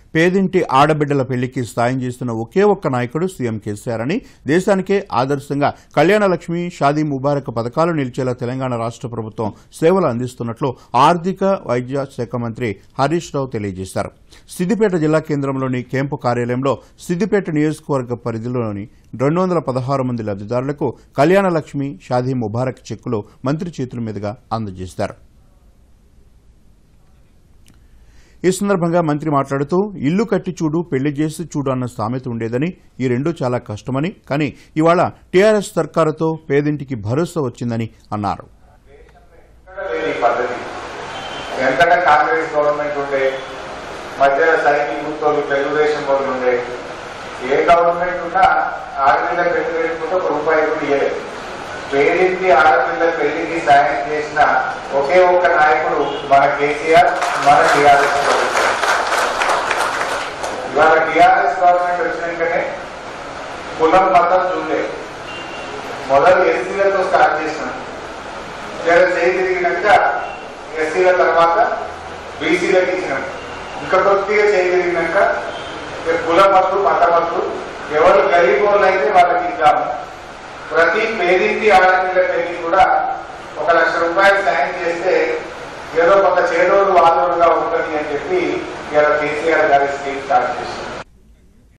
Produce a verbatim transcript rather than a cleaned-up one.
పేదింటి ఆడబిడ్డల పెళ్లికి సాయం చేస్తున్న ఒకే ఒక్క నాయకుడు సీఎం కేసీఆర్ అని, దేశానికే ఆదర్శంగా కళ్యాణ లక్ష్మి, షాదీ ముబారక్ పథకాలు నిలిచేలా తెలంగాణ రాష్ట్ర ప్రభుత్వం సేవలు అందిస్తున్నట్లు ఆర్థిక వైద్య శాఖ మంత్రి హరీష్ రావు తెలియజేశారు. సిద్దిపేట జిల్లా కేంద్రంలోని క్యాంపు కార్యాలయంలో సిద్దిపేట నియోజకవర్గ పరిధిలోని రెండు వందల పదహారు మంది లబ్దిదారులకు కళ్యాణ లక్ష్మి, షాదీ ముబారక్ చెక్కులు మంత్రి చేతుల మీదుగా అందజేశారు. ఈ సందర్భంగా మంత్రి మాట్లాడుతూ ఇల్లు కట్టి చూడు, పెళ్లి చేసి చూడు అన్న సామెత ఉండేదని, ఈ రెండు చాలా కష్టమని, కానీ ఇవాళ టీఆర్ఎస్ సర్కారుతో పేదింటికి భరోసా వచ్చిందని అన్నారు. మధ్య సైకిల్ గుర్తోళ్ళు తెలుగుదేశం వాళ్ళు ఉండే ఏ గవర్నమెంట్ ఉన్నా ఆడపిల్ల పెళ్లి పెట్టుకుంటే ఒక రూపాయి కూడా ఇవ్వలేదు. పేదింటి ఆడపిల్ల పెళ్లికి సాయం చేసిన ఒకే ఒక్క నాయకుడు మన కేసీఆర్, మన టీఆర్ఎస్ ప్రభుత్వం. ఇవాళ టీఆర్ఎస్ గవర్నమెంట్ వచ్చినాకనే కులం మతం చూడలే. మొదలు ఎస్సీలతో స్టార్ట్ చేసినాం, జర చేయి తిరిగినాక ఎస్సీల తర్వాత బీసీలకు ఇచ్చినాం, ఇంకా కొద్దిగా చేయగలిగినాక కులమత్తు మతమత్తు ఎవరు గరీబ్ వాళ్ళు అయితే వాళ్ళకి ఇద్దాము. ప్రతి పేదింటి ఆడపిల్ల పెళ్లి కూడా ఒక లక్ష రూపాయలు సాయం చేస్తే ఏదో కొంత చేదోడు వాదోడుగా ఉంటుంది అని చెప్పి ఇలా కేసీఆర్ గారి స్కీమ్ స్టార్ట్ చేసింది.